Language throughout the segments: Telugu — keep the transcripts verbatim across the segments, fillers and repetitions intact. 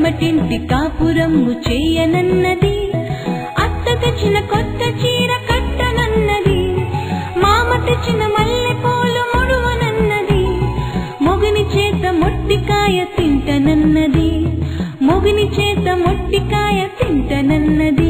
కడమటింటి కాపురమ్ము చేయనన్నది, అత్త తెచ్చిన కొత్త చీర కట్టనన్నది, మామ తెచ్చిన మల్లె పూలు ముడువనన్నది, మొగుని చేత మొట్టికాయ తింటనన్నది, మొగుని చేత మొట్టికాయ తింటనన్నది.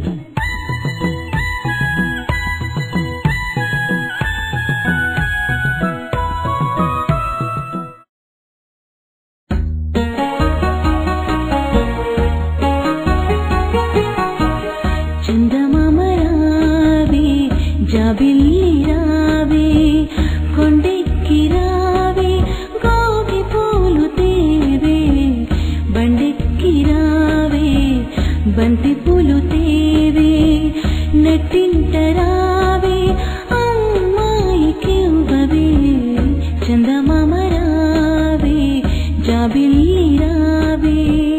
చందమామ రావే జాబిల్లి రావే కొండెక్కి రావే గోగి పూలు తేవే, బండెక్కి రావే బంతి పూలు తేవే, నెట్టింట రావే అమ్మాయికి ఇవ్వవే. చందమామ రావే జాబిల్లి రావే.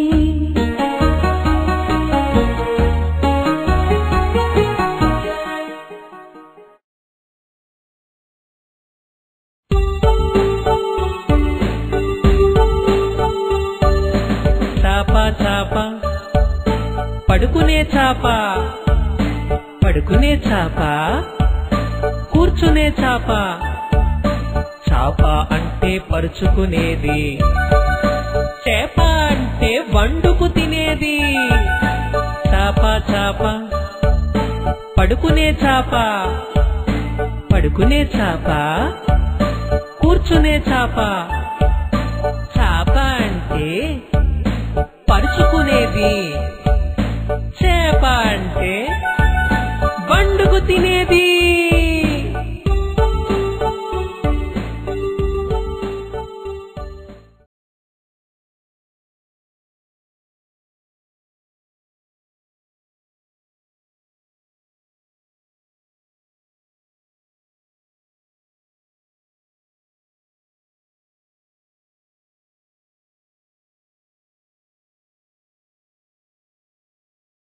చాపా చాపా పడుకునే చాపా, పడుకునే చాపా కూర్చునే చాపా, చాప అంటే పరుచుకునేది, చేప అంటే వండుకు తినేది. చాపా చాపా పడుకునే చాపా, పడుకునే చాపా కూర్చునే చాపా, చాప అంటే పరుచుకునేది, చేప అంటే వండుకు తినేది.